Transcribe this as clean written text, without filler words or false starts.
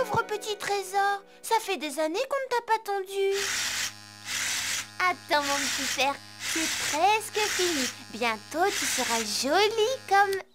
pauvre petit trésor. Ça fait des années qu'on ne t'a pas tendu. Attends, mon petit père, c'est presque fini. Bientôt, tu seras jolie comme